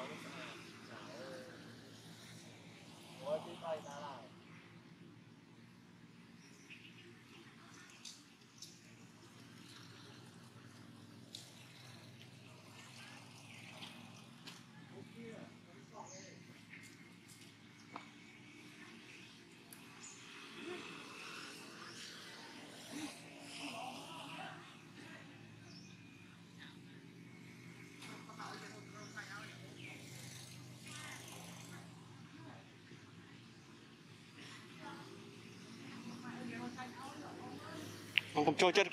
Không trôi chết.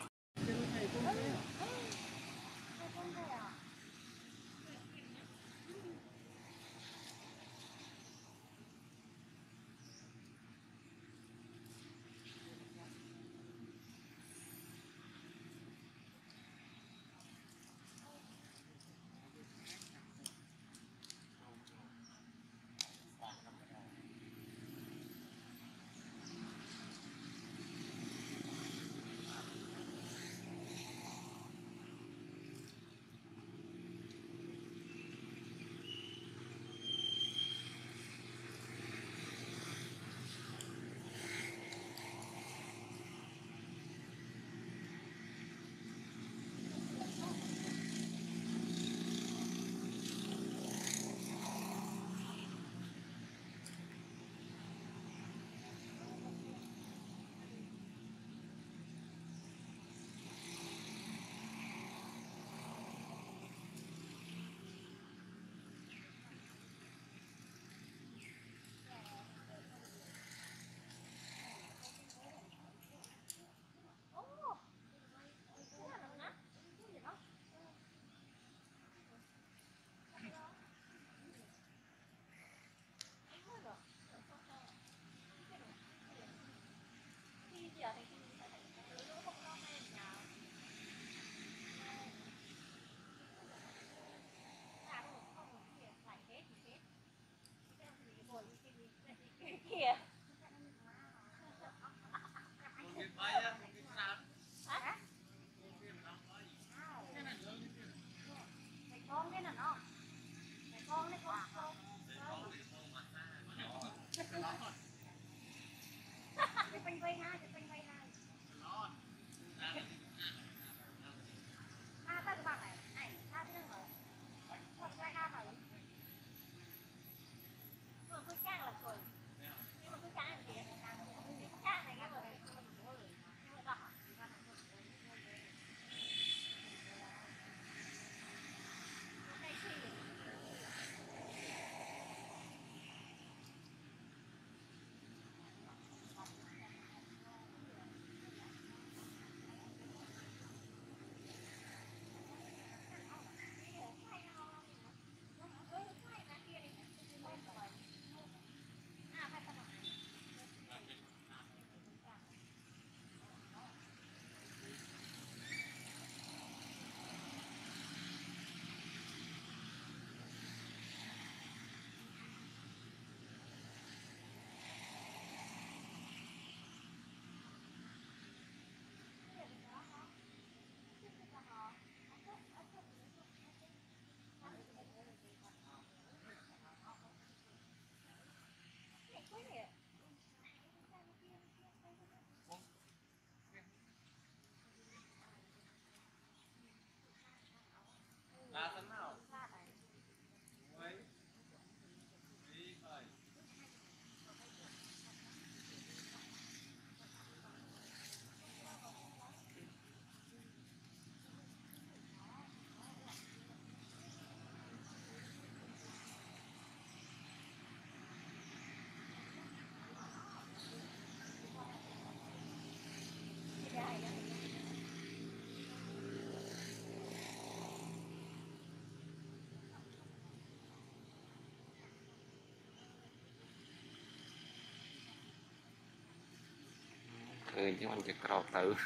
Nhưng anh chụp cầu tự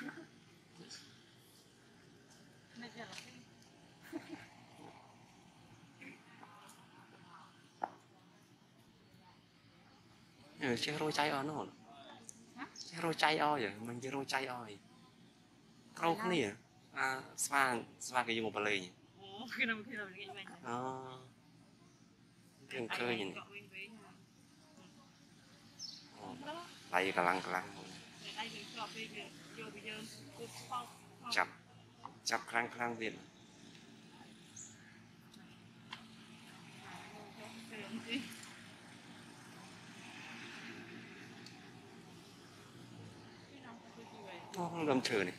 chứ rô chay o nó chứ rô chay o vậy mình chứ rô chay o vậy câu cái này à sva cái gì một bài nhỉ เพิ่งเคยเห็นไหลกำลังจับครั้งเวียนห้องลมเชยนี่